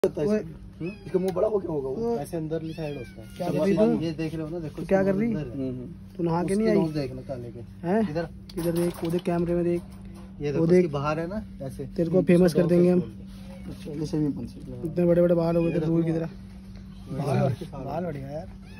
इसका मुंह बड़ा हो क्या होगा वो? ऐसे अंदर ली साइड होता है। क्या कर रही तू? ये देख रहे हो ना, देखो क्या कर रही? तू नहा के नहीं आई? देखना काले के हैं? इधर इधर देख, वो देख कैमरे में देख। ये वो देखो, देख बाहर है ना ऐसे। तेरे को फेमस कर देंगे हम। अच्छा, जैसे भी इतने बड़े बड़े बाल हो गए थे दूर की तरह। बाल बढ़िया यार।